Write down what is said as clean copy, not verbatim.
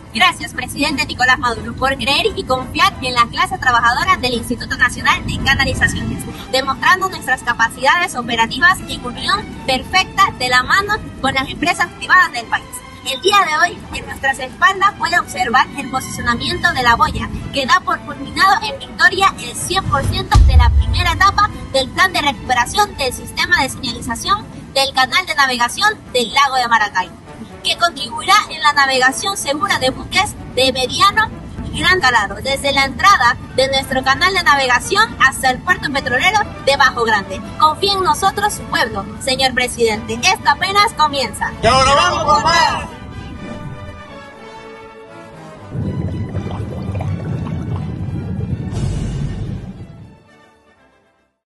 Gracias, presidente Nicolás Maduro, por creer y confiar en la clase trabajadora del Instituto Nacional de Canalizaciones, demostrando nuestras capacidades operativas en unión perfecta de la mano con las empresas privadas del país. El día de hoy, en nuestras espaldas puede observar el posicionamiento de la boya, que da por culminado en victoria el 100% de la primera etapa del plan de recuperación del sistema de señalización del canal de navegación del lago de Maracay, que contribuirá en la navegación segura de buques de mediano y gran calado, desde la entrada de nuestro canal de navegación hasta el puerto petrolero de Bajo Grande. Confía en nosotros, su pueblo, señor presidente. Esto apenas comienza. ¡Y ahora vamos, papá!